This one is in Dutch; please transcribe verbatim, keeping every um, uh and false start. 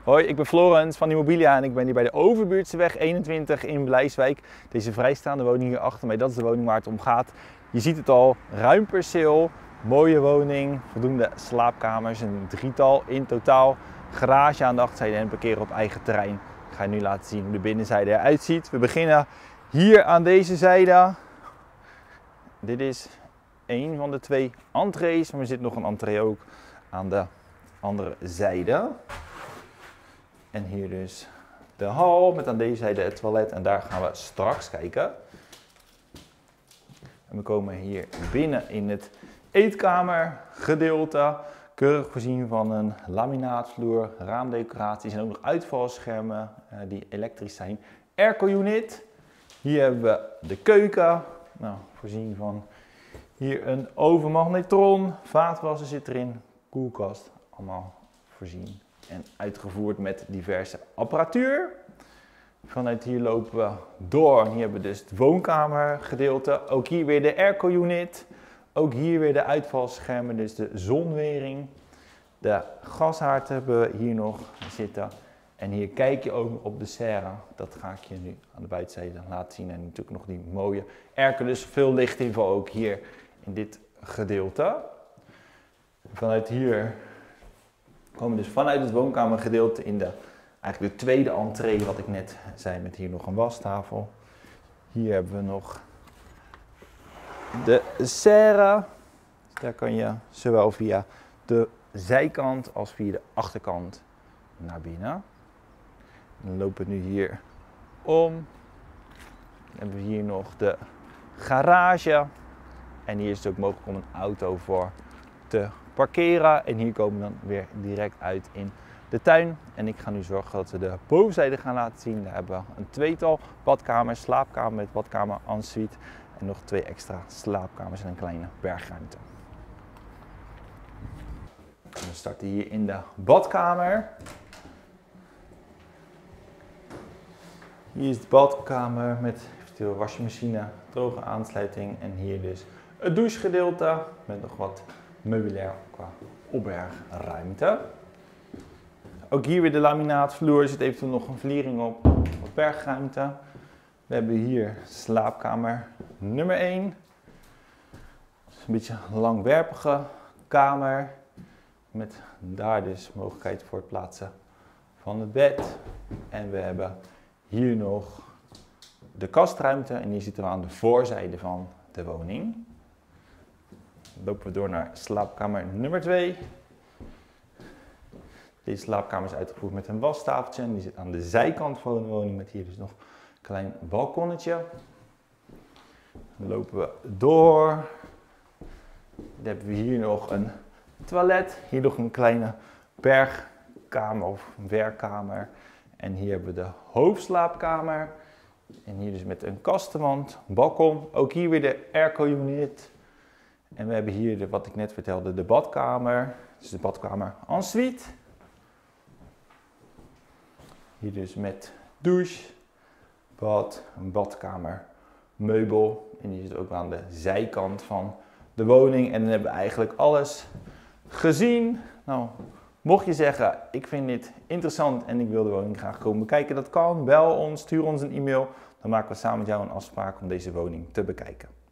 Hoi, ik ben Florens van Immobilia en ik ben hier bij de Overbuurtseweg eenentwintig in Blijswijk. Deze vrijstaande woning hier achter mij, dat is de woning waar het om gaat. Je ziet het al, ruim perceel, mooie woning, voldoende slaapkamers, een drietal in totaal. Garage aan de achterzijde en parkeren op eigen terrein. Ik ga je nu laten zien hoe de binnenzijde eruit ziet. We beginnen hier aan deze zijde. Dit is een van de twee entrees, maar er zit nog een entree ook aan de andere zijde. En hier dus de hal met aan deze zijde het toilet en daar gaan we straks kijken. En we komen hier binnen in het eetkamergedeelte. Keurig voorzien van een laminaatvloer, raamdecoraties en ook nog uitvalschermen uh, die elektrisch zijn. Airco unit. Hier hebben we de keuken. Nou, voorzien van hier een ovenmagnetron. Vaatwasser zit erin. Koelkast. Allemaal voorzien en uitgevoerd met diverse apparatuur. Vanuit hier lopen we door. En hier hebben we dus het woonkamergedeelte. Ook hier weer de airco unit. Ook hier weer de uitvalschermen, dus de zonwering. De gashaard hebben we hier nog zitten. En hier kijk je ook op de serre. Dat ga ik je nu aan de buitenzijde laten zien. En natuurlijk nog die mooie airco, dus veel lichtinval ook hier in dit gedeelte. Vanuit hier komen we dus vanuit het woonkamergedeelte in de, eigenlijk de tweede entree, wat ik net zei, met hier nog een wastafel. Hier hebben we nog de serre. Daar kan je zowel via de zijkant als via de achterkant naar binnen. Dan lopen we nu hier om. Dan hebben we hier nog de garage. En hier is het ook mogelijk om een auto voor te parkeren. En hier komen we dan weer direct uit in de tuin. En ik ga nu zorgen dat we de bovenzijde gaan laten zien. Daar hebben we een tweetal badkamers, slaapkamer met badkamer ensuite. En nog twee extra slaapkamers en een kleine bergruimte. En we starten hier in de badkamer. Hier is de badkamer met eventueel wasmachine, droge aansluiting. En hier dus het douchegedeelte met nog wat meubilair qua opbergruimte. Ook hier weer de laminaatvloer, er zit eventueel nog een vliering op, wat bergruimte. We hebben hier slaapkamer nummer één. Een beetje een langwerpige kamer. Met daar dus mogelijkheid voor het plaatsen van het bed. En we hebben hier nog de kastruimte. En hier zitten we aan de voorzijde van de woning. Dan lopen we door naar slaapkamer nummer twee. Deze slaapkamer is uitgevoerd met een wastafeltje. En die zit aan de zijkant van de woning met hier dus nog klein balkonnetje. Dan lopen we door. Dan hebben we hier nog een toilet. Hier nog een kleine bergkamer of werkkamer. En hier hebben we de hoofdslaapkamer. En hier dus met een kastenwand, balkon. Ook hier weer de airco unit. En we hebben hier, de, wat ik net vertelde, de badkamer. Dus de badkamer ensuite. Hier dus met douche. Bad, een badkamer, meubel en die zit ook aan de zijkant van de woning. En dan hebben we eigenlijk alles gezien. Nou, mocht je zeggen, ik vind dit interessant en ik wil de woning graag komen bekijken, dat kan. Bel ons, stuur ons een e-mail. Dan maken we samen met jou een afspraak om deze woning te bekijken.